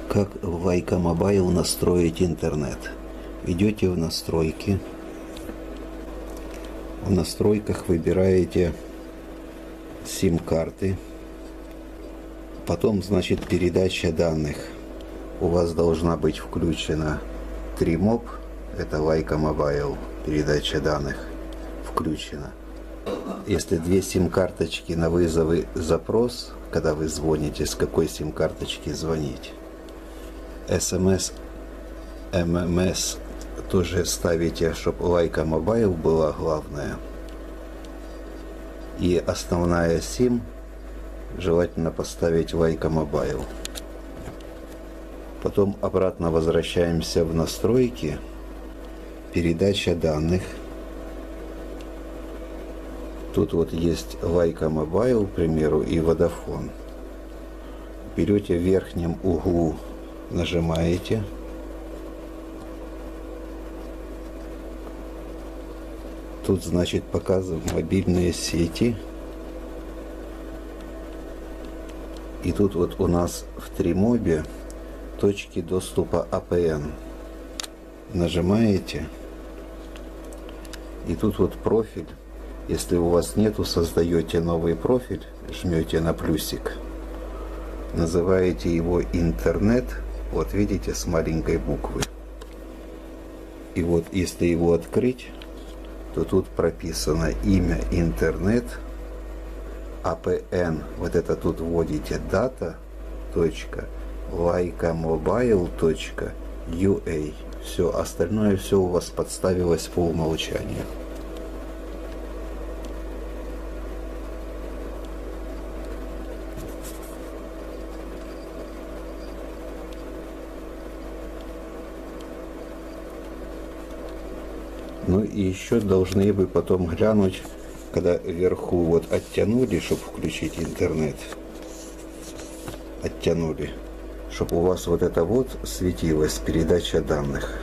Как в Вайка Мобайл настроить интернет? Идете в настройки. В настройках выбираете сим-карты. Потом, значит, передача данных. У вас должна быть включена Trimop. Это Вайка Мобайл. Передача данных включена. Если две сим-карточки на вызовы запрос, когда вы звоните, с какой сим-карточки звонить. СМС, ММС тоже ставите, чтобы Вайка Мобайл была главная. И основная сим желательно поставить Вайка Мобайл. Потом обратно возвращаемся в настройки. Передача данных. Тут вот есть Вайка Мобайл, к примеру, и Vodafone. Берете в верхнем углу, нажимаете. Тут, значит, показывают мобильные сети. И тут вот у нас в Тримобе точки доступа APN. Нажимаете. И тут вот профиль. Если у вас нету, создаете новый профиль, жмете на плюсик. Называете его интернет. Вот видите, с маленькой буквы. И вот если его открыть, то тут прописано имя интернет, APN. Вот это тут вводите data.vikamobile.ua. Все, остальное все у вас подставилось по умолчанию. Ну и еще должны вы потом глянуть, когда вверху вот оттянули, чтобы включить интернет. Оттянули. Чтобы у вас вот это вот светилась передача данных.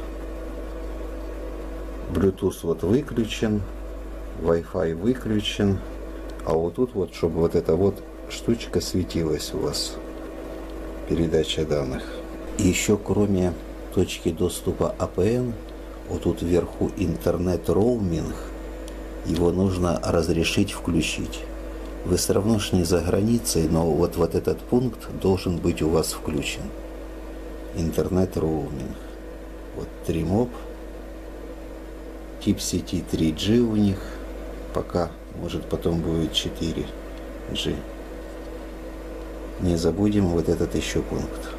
Bluetooth вот выключен, Wi-Fi выключен. А вот тут вот, чтобы вот эта вот штучка светилась у вас. Передача данных. И еще кроме точки доступа APN, вот тут вверху интернет-роуминг, его нужно разрешить включить. Вы все равно ж не за границей, но вот этот пункт должен быть у вас включен. Интернет-роуминг. Вот Trimop. Тип сети 3G у них. Пока, может потом будет 4G. Не забудем вот этот еще пункт.